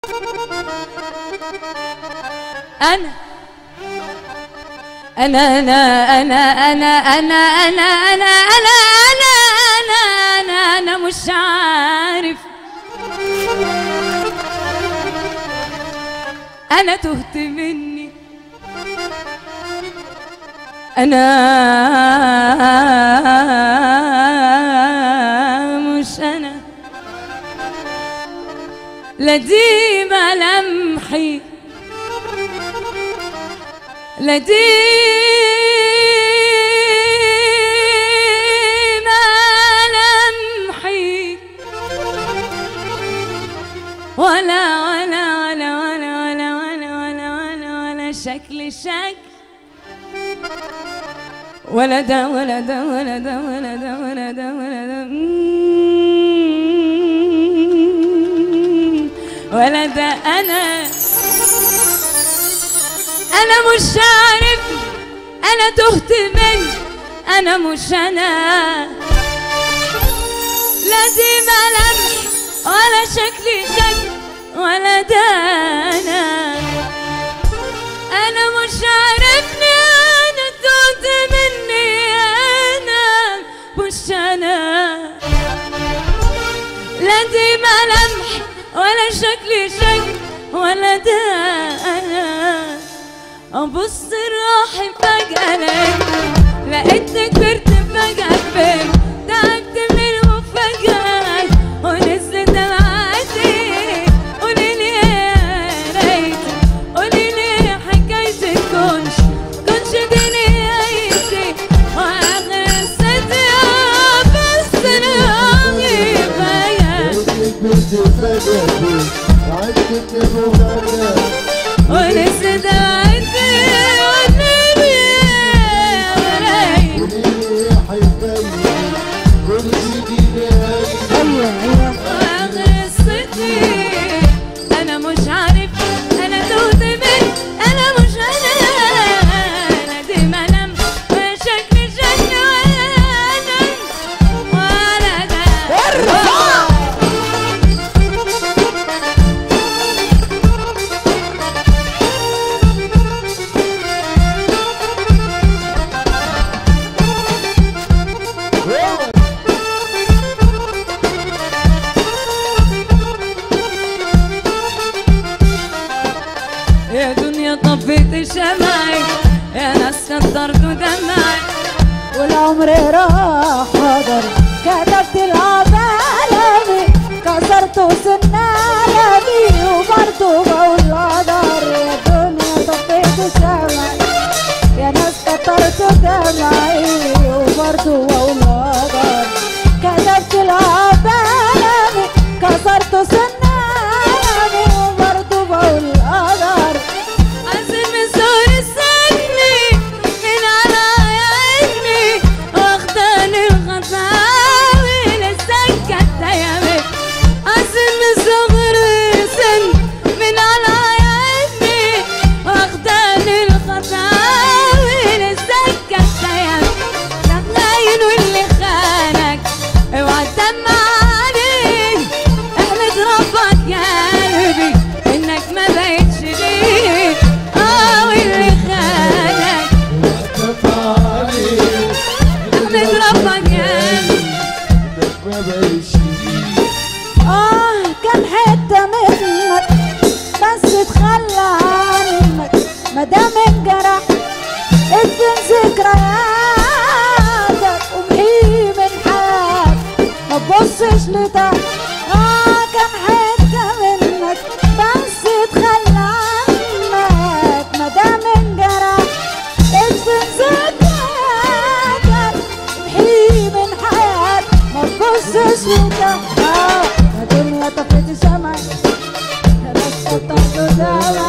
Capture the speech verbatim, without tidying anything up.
أنا أنا أنا أنا أنا أنا أنا أنا أنا أنا أنا أنا أنا مش عارف، أنا تهت مني، أنا مش أنا، لا دي ملامحي لا دي ملامحي ولا ولا ولا ولا ولا ولا ولا ولا ولا شكل شكل ولا ده ولا ده ولا ده ولا ده ولا ده ولا ده ولا ده. أنا أنا مش عارف، أنا تهت مني، أنا مش أنا، لا دي ملامح ولا شكلي شكل ولا ده. أنا أنا مش عارفني، أنا تهت مني، أنا مش أنا، لا دي ملامح ولا شكلي شكل ولا ده. أنا أبص روحي فجأة لقيتني كبرت فجأة كبرت، تعبت من المفاجأة ونزلت دمعتي. قوليلي يا ريتي، قوليلي حكايتك كنش كنش دي نهايتي وآخر قصتي. بس روحي فجأة كبرت فجأة تعبت من المفاجأة ونزلت دمعتي. يا دنيا طفيت شمعي، يا ناس كترت دمعي، والعمر راح حضر كتبت العبالة كسرت سنالي وبرضه بقول قدر. يا دنيا طفيت شمعي، يا ناس كترت دمعي وبرضه بقول قدر. كتبت العبالة كسرت سنالي وبرضه بقول قدر. عزم زور سني من على عيني واخداني الخطاوي للسكة التيامي. عزم صغر سن من على عيني واخداني الخطاوي للسكة التيامي. لا خاين واللي خانك اوعى تدمع عليه، احمد ربك يا قلبي انك ما بقتش ليه. اه واللي خانك احمد ربك يا قلبي انك ما بقتش ليه. آه كان حتة منك بس اتخلى عنك، مادام انجرح ادفن ذكرياتك وامحيه من حياتك ما تبصش لتحت. آه كان حتة منك بس اتخلى عنك، مادام انجرح ادفن ذكرياتك وامحيه من حياتك ما تبصش لتحت. آه يا دنيا طفيت شمعي، يا ناس كترت دمعي